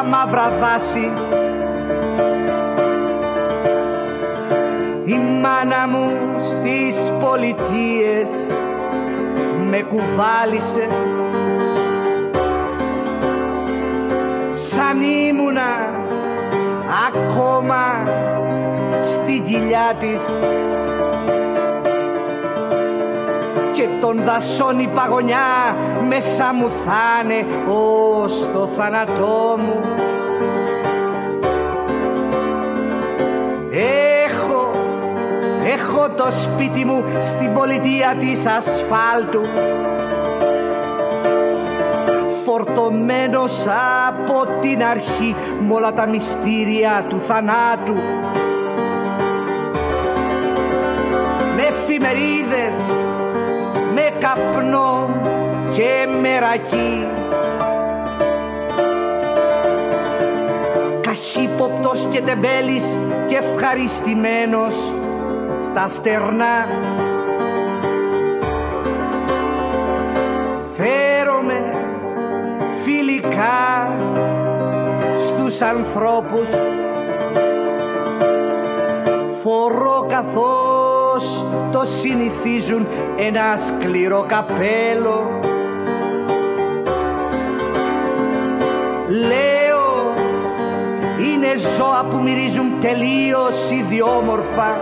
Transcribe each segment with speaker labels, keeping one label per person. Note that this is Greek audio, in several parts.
Speaker 1: τα μαύρα δάση. Η μάνα μου στις πολιτείες με κουβάλισε σαν ήμουνα ακόμα στην κοιλιά της και των δασών η παγωνιά μέσα μου θα'ναι ως το θάνατό μου. Έχω το σπίτι μου στην πολιτεία της ασφάλτου, φορτωμένος από την αρχή μ' όλα τα μυστήρια του θανάτου, με εφημερίδες, με καπνό και μερακή, καχύποπτος και τεμπέλης και ευχαριστημένος στα στερνά. Φέρομαι φιλικά στους ανθρώπους, φορώ καθώς το συνηθίζουν ένα σκληρό καπέλο. Λέω είναι ζώα που μυρίζουν τελείως ιδιόμορφα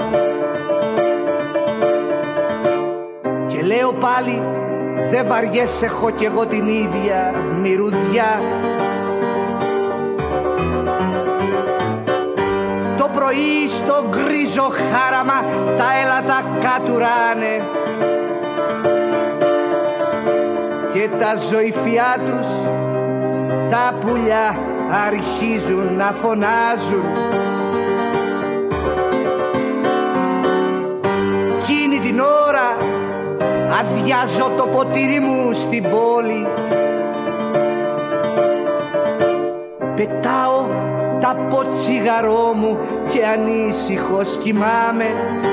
Speaker 1: και λέω πάλι δεν βαριέσαι, έχω κι εγώ την ίδια μυρουδιά. Το πρωί στο γκρίζο χάραμα τα έλατα κατουράνε και τα ζωηφιά τους τα πουλιά αρχίζουν να φωνάζουν. Εκείνη την ώρα αδειάζω το ποτήρι μου στην πόλη, πετάω τα ποτσιγαρό μου και ανήσυχος κοιμάμαι.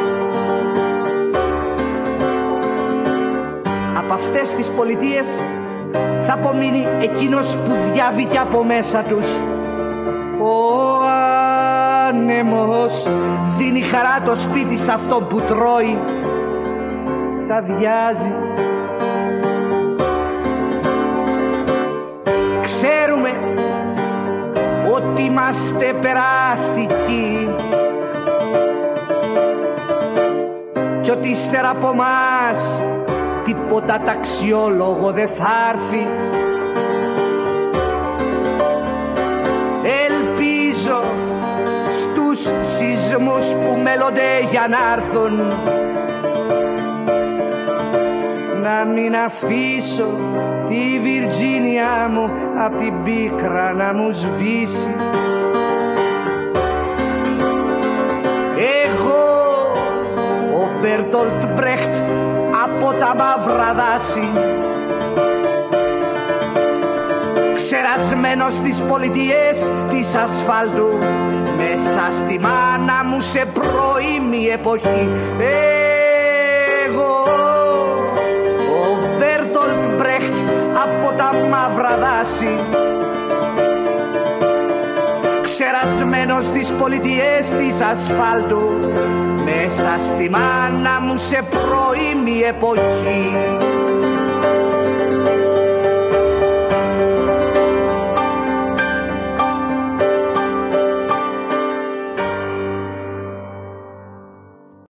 Speaker 1: Από αυτές τις πολιτείες θα απομείνει εκείνος που διάβηκε από μέσα τους. Ο άνεμος δίνει χαρά το σπίτι σε αυτόν που τρώει, τα διάζει. Ξέρουμε ότι είμαστε περαστικοί κι ότι ύστερα από μας τίποτα ταξιόλογο δεν θα έρθει. Ελπίζω στους σεισμούς που μέλλονται για να έρθουν να μην αφήσω τη Βιρτζίνια μου απ' την πίκρα να μου σβήσει. Εγώ ο Μπέρτολτ Μπρέχτ από τα μαύρα δάση, ξερασμένος στις πολιτείες της ασφάλτου, μέσα στη μάνα μου σε πρώιμη εποχή. Εγώ ο Μπέρτολτ Μπρέχτ από τα μαύρα δάση, ξερασμένος στις πολιτείες της ασφάλτου, μέσα στη μάνα μου σε πρώιμη εποχή.